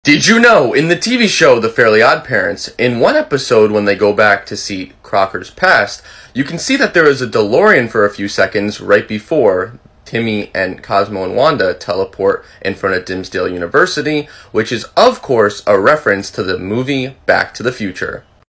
Did you know, in the TV show The Fairly Oddparents, in one episode when they go back to see Crocker's past, you can see that there is a DeLorean for a few seconds right before Timmy and Cosmo and Wanda teleport in front of Dimsdale University, which is, of course, a reference to the movie Back to the Future.